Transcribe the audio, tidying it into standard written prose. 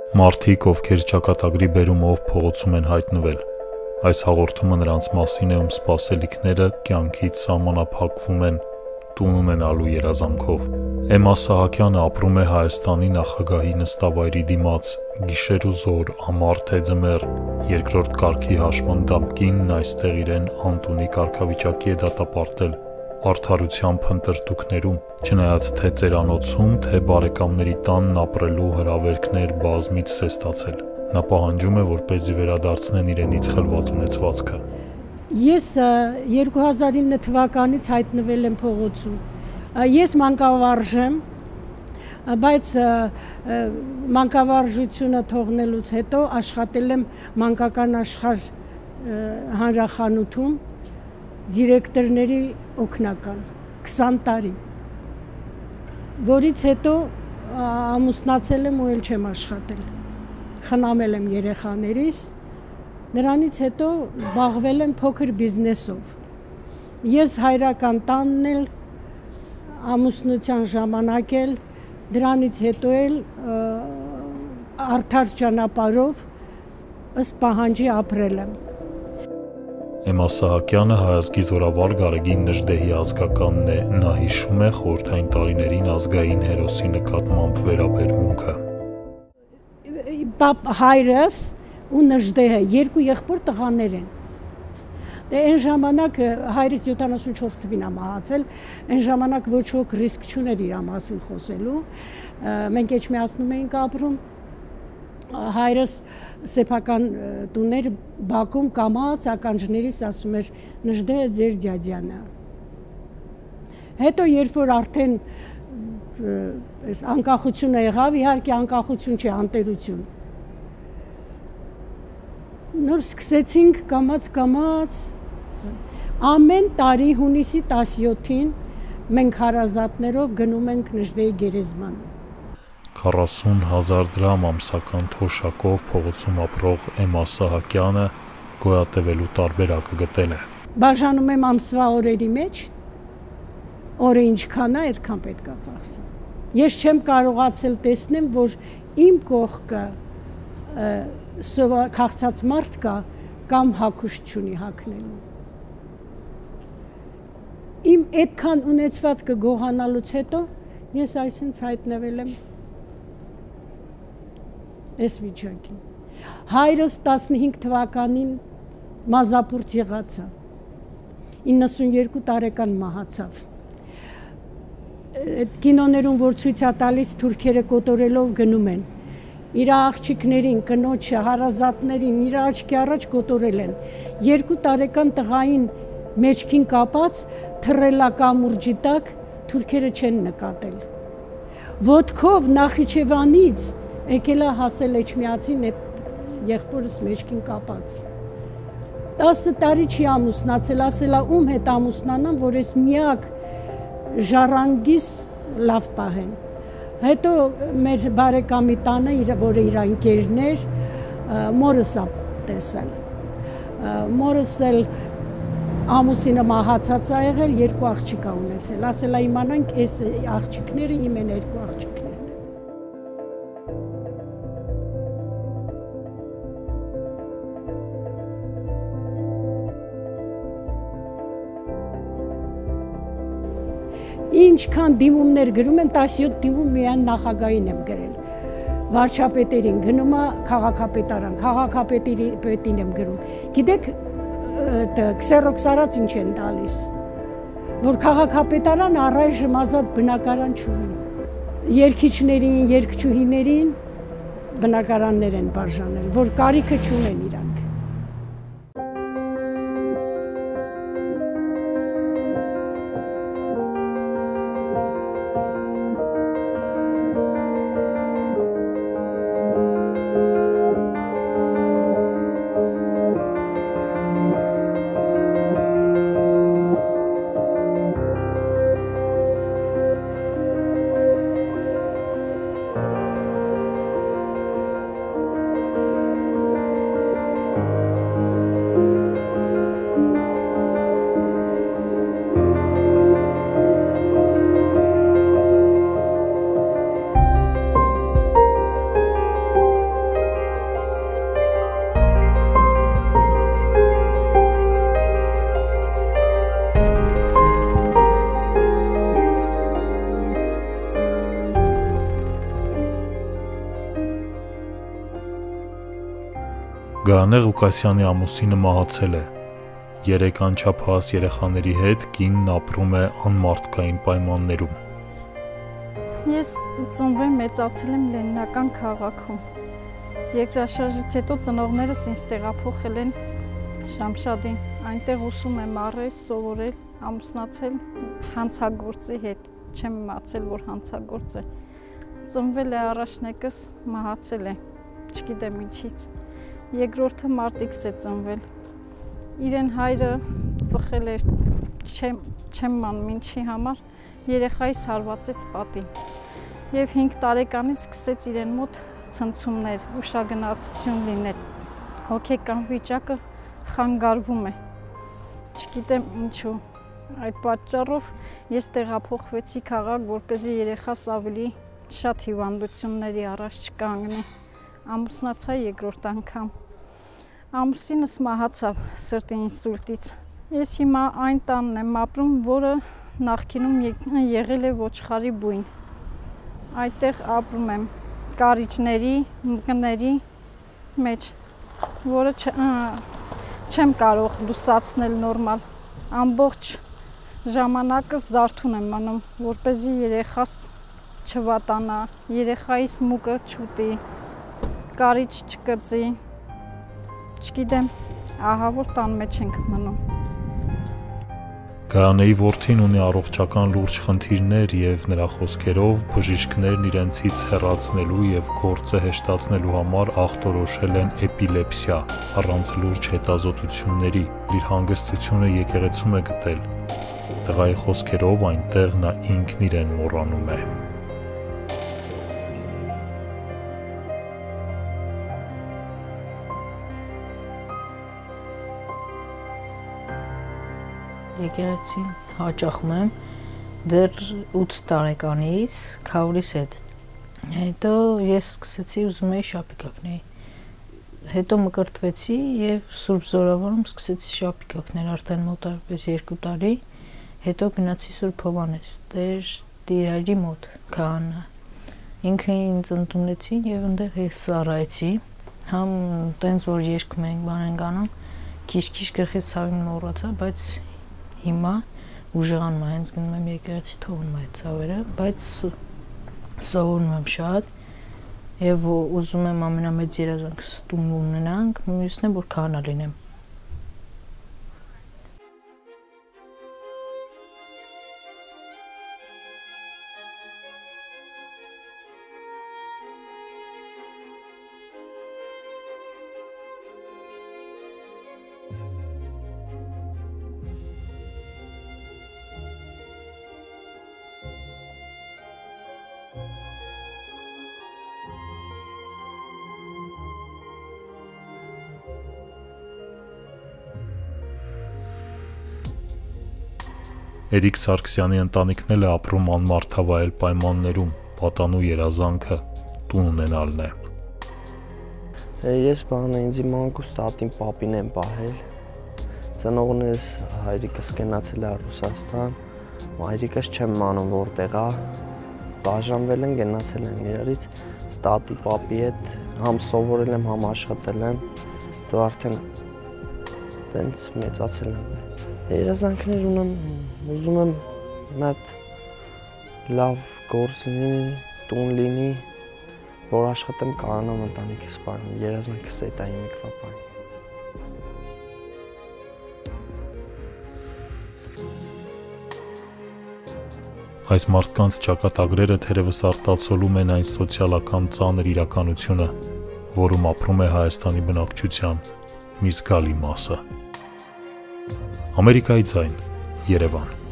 Մարդիկ, ովքեր ճակատագրի բերումով փողոցում են հայտնվել։ Այս հաղորդումը նրանց մասին է, ում սպասելիքները կյանքից սահմանափակվում են տուն ունենալու երազանքով։ Էմմա Սահակյանը ապրում է Հայաստանի նախագահի նստավայրի դիմաց, գիշեր ու զօր, ամառ թե ձմեռ, երկրորդ կարգի հաշմանդամ կինն այստեղ իրեն անտունի կարգավիճակի է դատապարտել, արդարության փնտրտուքներում, չնայած թե ծերանոցում, թե բարեկամների տանն ապրելու հրավերքներ բազմից է ստացել։ Նա պահանջում է, որպեսզի վերադարձնեն իրենից խլված ունեցվածքը։ Ես 2009 թվականից հայտնվել եմ փողոցում։ Ես մանկավարժ եմ, բայց մանկավարժությունը թողնելուց հետո աշխատել եմ մանկական աշխարհ հանրախանութում դիրեկտորների օգնական 20 տարի, որից հետո ամուսնացել եմ ու էլ չեմ աշխատել, խնամել եմ երեխաներիս, նրանից հետո զբաղվել եմ փոքր բիզնեսով։ Ես հայրական տանն էլ, ամուսնության ժամանակ էլ, դրանից հետո էլ արդար ճանապարհով ըստ պահանջի ապրել եմ։ Էմմա Սահակյանը հայազգի զորավար Գարեգին Նժդեհի ազգականն է, նա հիշում է խորհրդային տարիներին ազգային հերոսի նկատմամբ վերաբերմունքը։ Հայրս ու Նժդեհը երկու եղբոր տղաներ են։ Դե այն ժամանակ հայրս 74 թվին է մահացել, այն ժամանակ ոչ ոք ռիսկ չուներ իր մասին խոսելու։ Մենք Էջմիածնում էինք ապրում, հայրս սեփական տուներ Բաքում կամաց ականջներից ասում էր Նժդեհը ձեր դյադյան է։ Հետո երբ որ արդեն այս անկախությունը եղավ, իհարկե անկախություն չի, անտերություն, նոր սկսեցինք կամաց ամեն տարի հունիսի 17-ին մենք հարազատներով գնում ենք Նժդեհի գերեզմանը։ 40,000 դրամ ամսական թոշակով փողոցում ապրող Էմմա Սահակյանը գոյատևելու տարբերակը գտել է։ Բաժանում եմ ամսվա օրերի մեջ, օրը ինչքան է, այդքան պետք է ծախսեմ։ Ես չեմ կարողացել տեսնեմ, որ իմ կողքը քաղցած մարդ կա կամ հագուստ չունի հագնելու։ Իմ այդքան ունեցվածքը գողանալուց հետո ես այսինքն հայտնվել եմ այս վիճակին։ Հայրս 15 թվականին մազապուրտ եղածա, 92 տարեկան մահացավ։ Այդ կինոներում, որ ցույց է տալիս, թուրքերը կոտորելով գնում են, իր աղջիկներին, կնոջը, հարազատներին, իր աչքի առաջ կոտորել են։ 2 տարեկան տղային մեջքին կապած թռելա կամուրջի տակ, թուրքերը չեն նկատել։ Ոտքով Նախիջևանից եկել է հասել Էջմիածին այդ եղբորս մեջքին կապած։ 10 տարի չի ամուսնացել, ասել է ում հետ ամուսնանամ, որ ես միակ ժառանգիս լավ պահեն։ Հետո մեր բարեկամի տանը, որը իր ընկերն էր, մորս է տեսել։ Մորս էլ ամուսինը մահացած է եղել, 2 աղջիկ է ունեցել։ Ասել է իմանանք, այս աղջիկները իմ են 2 աղջիկներն են։ Ինչքան դիմումներ գրում են, 17 դիմում միայն նախագահին եմ գրել։ Վարչապետերին գնում է քաղաքապետարան, քաղաքապետին եմ գրում։ Գիտեք, քսերոքս արած ինչ են տալիս, որ քաղաքապետարան առայժմ ազատ բնակարան չունի։ Երգիչներին, երգչուհիներին բնակարաններ են բաժանել, որ կարիքը չունեն իրանք։ Գայանե Ղուկասյանի ամուսինը մահացել է։ 3 անչափահաս երեխաների հետ կինն ապրում է անմարդկային պայմաններում։ Ես ծնվել մեծացել եմ Լենինական քաղաքում։ Երկրաշարժից հետո ծնողներս ինձ տեղափոխել են Շամշադին, այնտեղ ուսում եմ առել, սովորել, ամուսնացել հանցագործի հետ, չեմ իմացել, որ հանցագործ է։ Ծնվել է առաջնեկս, մահացել է, չգիտեմ ինչից։ Երկրորդը մարտիկս է ծնվել։ Իրեն հայրը ծխել էր, չեմ անում ինչի համար, երեխայիս հարվածեց պատին։ Եվ 5 տարեկանից սկսեց իրեն մոտ ցնցումներ, ուշագնացություն լինել։ Հոգեկան վիճակը խանգարվում է։ Չգիտեմ ինչու։ Այդ պատճառով ես տեղափոխվեցի քաղաք, որպեսզի երեխաս ավելի շատ հիվանդությունների առաջ չկանգնի։ Ամուսնացա երկրորդ անգամ։ Ամուսինս մահացավ սրտի ինսուլտից։ Ես հիմա այն տանն եմ ապրում, որը նախկինում եղել է ոչխարի բույն։ Այդտեղ ապրում եմ կարիճների, մկների մեջ, որը չեմ կարող լուսացնել նորմալ։ Ամբողջ ժամանակս զարթուն եմ մնում, որպեսզի երեխաս չվատանա, երեխայիս մուկը չուտի, կարիճ չկծի, չգիտեմ, ահա որ տան մեջ ենք մնում։ Գայանեի որդին ունի առողջական լուրջ խնդիրներ եւ նրա խոսքերով բժիշկներն իրենցից հեռացնելու եւ գործը հեշտացնելու համար ախտորոշել են էպիլեպսիա, առանց լուրջ հետազոտությունների, իր հանգստությունը եկեղեցում է գտել։ Տղայի խոսքերով այնտեղ նա ինքն իրեն մոռանում է։ Եկեղեցին հաճախում եմ դեռ 8 տարեկանից քավրիս հետ։ Հետո ես սկսեցի ուզում էի շապիկակների։ Հետո մկրտվեցի եւ Սուրբ Զորավարում սկսեցի շապիկակներ արդեն մոտ այդպես 2 տարի։ Հետո գնացի Սուրբ Հովանես, Տեր Տիրայրի մոտ, քահանա։ Ինքը ինձ ընդունեցին եւ այնտեղ ես սառայեցի։ Համ տենց որ երգում ենք, բան ենք անում, քիչ-քիչ գլխից ցավին մոռացա, բայց հիմա ուժեղանում եմ, հենց գնում եմ եկեղեցի, թողնում եմ այդ ցավերը, բայց սովորում եմ շատ եւ ուզում եմ ամենամեծ երազանքս տուն ունենանք, մյուսն է որ քահանա լինեմ։ Էրիկ Սարգսյանի ընտանիքն էլ է ապրում անմարդավայել պայմաններում, պատանու երազանքը տուն ունենալն է։ Ես բանը ինձ մանկուց տատին պապին եմ պահել։ Ծնողներս հայրիկս գնացել է Ռուսաստան, մայրիկս չեմ անում որտեղ է, բաժանվել են, գնացել են իրարից, տատի պապի հետ համ սովորել եմ, համ աշխատել եմ, դու արդեն տենց մեծացել եմ։ Երազանքներ ունեմ, ուզում եմ մեծ լավ գործ լինի, տուն լինի, որ աշխատեմ կարողանամ ընտանիքս պահել, երազանքս է դա իմ եկվա պահել։ Այս մարդկանց ճակատագրերը թերևս արտացոլում են այն սոցիալական ծանր իրականությունը, որում ապրում է Հայաստանի բնակչության մի զգալի մասը։ Ամերիկայի ձայն, Երևան։